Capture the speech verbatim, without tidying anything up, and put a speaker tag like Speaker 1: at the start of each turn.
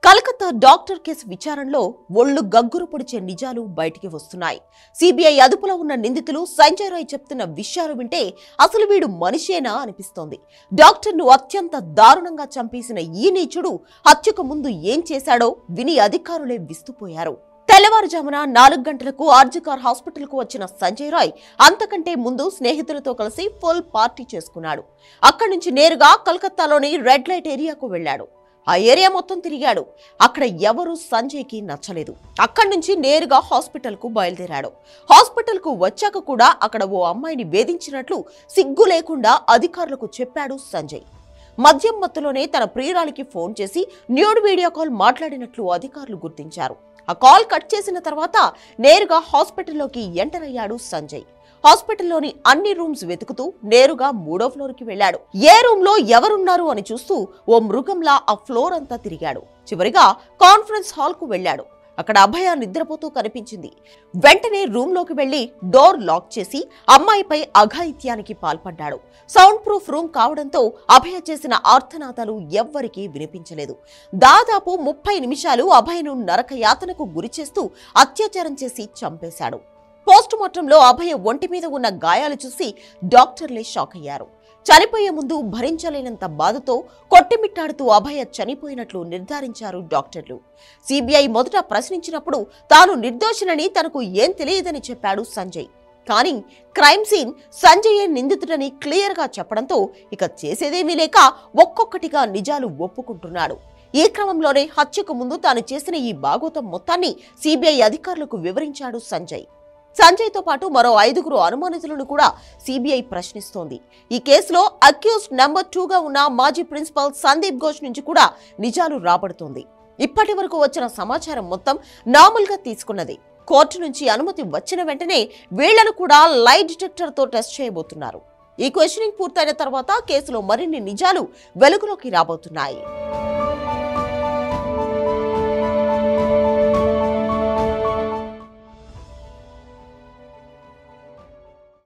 Speaker 1: Calcutta doctor case విచారణలో ఒళ్ళు గగ్గురు పొడిచే నిజాలు బయటికి వస్తున్నాయి. సిబిఐ అదుపులో ఉన్న నిందితులు సంజయ్ రాయ్ చెప్తున్న విషయాలు వింటే అసలు వీడు మనిషేనా అనిపిస్తోంది. డాక్టర్ను అత్యంత దారుణంగా చంపేసిన ఈ నీచుడు హత్యకు ముందు ఏం చేశాడో విని అధికారులే విస్తుపోయారు. తెల్లవారుజామున నాలుగు గంటలకు ఆర్జికార్ హాస్పిటల్ కు వచ్చిన సంజయ్ రాయ్ అంతకంటే ముందు స్నేహితులతో కలిసి ఫుల్ పార్టీ చేసుకున్నాడు. అక్కడి నుంచి నేరుగా కలకత్తాలోని రెడ్ లైట్ ఏరియాకు వెళ్లాడు. ఆ ఏరియా మొత్తం తిరిగాడు. అక్కడ ఎవరూ సంజయ్ కి నచ్చలేదు. అక్కడి నుంచి నేరుగా హాస్పిటల్ కు బయలుదేరాడు. హాస్పిటల్ కు వచ్చాక కూడా అక్కడ ఓ అమ్మాయిని వేధించినట్లు సిగ్గు లేకుండా అధికారులకు చెప్పాడు సంజయ్. మద్యం మత్తులోనే తన ప్రియురాలికి ఫోన్ చేసి న్యూడ్ వీడియో కాల్ మాట్లాడినట్లు అధికారులు గుర్తించారు. ఆ కాల్ కట్ చేసిన తర్వాత నేరుగా హాస్పిటల్లోకి ఎంటర్ అయ్యాడు సంజయ్. హాస్పిటల్లోని అన్ని రూమ్స్ వెతుకుతూ నేరుగా మూడో ఫ్లోర్ కి వెళ్లాడు. ఏ రూమ్ లో ఎవరున్నారు అని చూస్తూ ఓ మృగంలా ఆ ఫ్లోర్ అంతా తిరిగాడు. చివరిగా కాన్ఫరెన్స్ హాల్ కు వెళ్లాడు. అక్కడ అభయ నిద్రపోతూ కనిపించింది. వెంటనే రూమ్ లోకి వెళ్లి డోర్ లాక్ చేసి అమ్మాయిపై అఘాయిత్యానికి పాల్పడ్డాడు. సౌండ్ ప్రూఫ్ రూమ్ కావడంతో అభయ చేసిన ఆర్తనాదాలు ఎవ్వరికీ వినిపించలేదు. దాదాపు ముప్పై నిమిషాలు అభయను నరకయాతనకు గురిచేస్తూ అత్యాచారం చేసి చంపేశాడు. పోస్ట్ మార్టంలో అభయ ఒంటి మీద ఉన్న గాయాలు చూసి డాక్టర్లే షాక్ అయ్యారు. చనిపోయే ముందు భరించలేనంత బాధతో కొట్టిమిట్టాడుతూ అభయ చనిపోయినట్లు నిర్ధారించారు డాక్టర్లు. సిబిఐ మొదట ప్రశ్నించినప్పుడు తాను నిర్దోషినని, తనకు ఏం తెలియదని చెప్పాడు సంజయ్. కానీ క్రైమ్ సీన్ సంజయ్ నిందితుడని క్లియర్ గా చెప్పడంతో ఇక చేసేదేమీ లేక ఒక్కొక్కటిగా నిజాలు ఒప్పుకుంటున్నాడు. ఈ క్రమంలోనే హత్యకు ముందు తాను చేసిన ఈ భాగోతం మొత్తాన్ని సిబిఐ అధికారులకు వివరించాడు సంజయ్. సంజయ్ తో పాటు మరో ఐదుగురు అనుమానితులను కూడా సిబిఐ ప్రశ్నిస్తోంది. ఈ కేసులో అక్యూజ్డ్ నెంబర్ టూగా ఉన్న మాజీ ప్రిన్సిపల్ సందీప్ ఘోష్ నుంచి కూడా నిజాలు రాబడుతోంది. ఇప్పటి వరకు వచ్చిన సమాచారం మొత్తం నార్మల్ గా తీసుకున్నది. కోర్టు నుంచి అనుమతి వచ్చిన వెంటనే వీళ్లను కూడా లైట్ డిటెక్టర్ తో టెస్ట్ చేయబోతున్నారు. ఈ క్వశ్చనింగ్ పూర్తయిన తర్వాత కేసులో మరిన్ని నిజాలు వెలుగులోకి రాబోతున్నాయి.